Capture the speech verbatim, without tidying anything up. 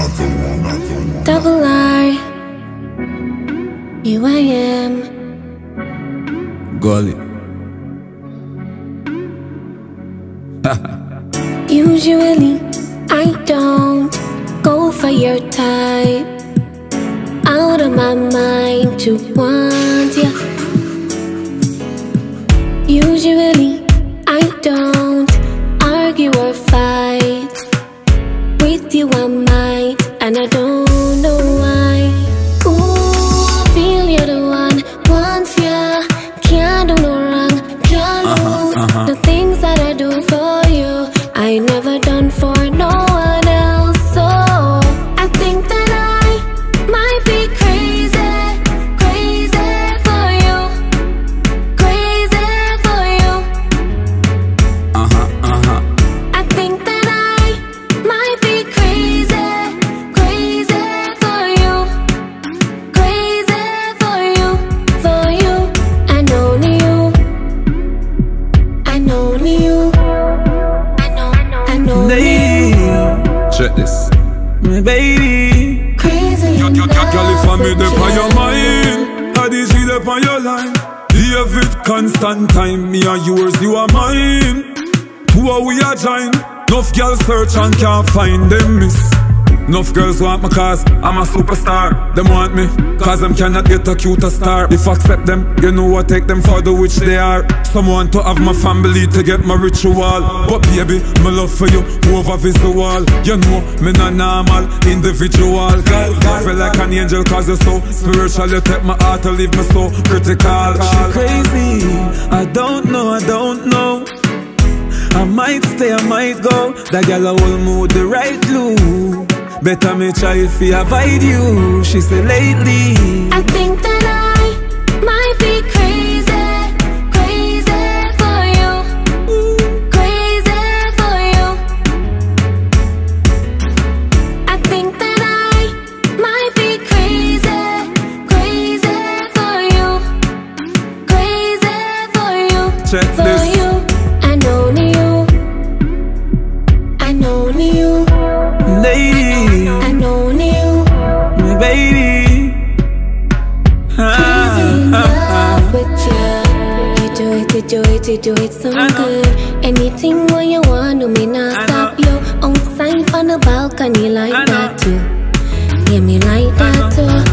not the one, not the one. Double R, here I am. Golly. Usually, I don't go for your type. Out of my mind to want ya. Usually, I don't argue or fight. With you I might, and I don't know why. Ooh, feel you're the one, want ya. Can't do no wrong, can't lose. uh-huh, uh-huh. The things that I do for you, I never done for no one else. So I think that I might be crazy, crazy for you, crazy for you. Uh-huh, uh-huh. I think that I might be crazy, crazy for you, crazy for you, for you, and only you, and only you, I know, and only you. Check this. My baby. Crazy in Girl, if I love made with up on you. your mind, I did see up on your line. David, constant time, me and yours, you are mine. Who are we a join? Enough girls search and can't find them, miss. Enough girls want me cause I'm a superstar. Them want me cause them cannot get a cuter star. If I accept them, you know I take them for the which they are. Some want to have my family to get my ritual. But baby, my love for you over visual. You know, me not normal, individual. Girl, I feel like an angel cause you're so spiritual. You take my heart to leave me so critical. She crazy. I don't know, I don't know. I might stay, I might go. That girl I will move the right glue. Better me try if I avoid you. She say lately I think that I might be crazy, crazy for you, crazy for you. I think that I might be crazy, crazy for you, crazy for you, Check for this. you, and only you, and only you, lady, and only you. my baby. Crazy in love with you. You do it, you do it, you do it so good. Anything what you want, do me not I stop know. you. Outside on the balcony like I that know. too. Yeah, me like I that know. too.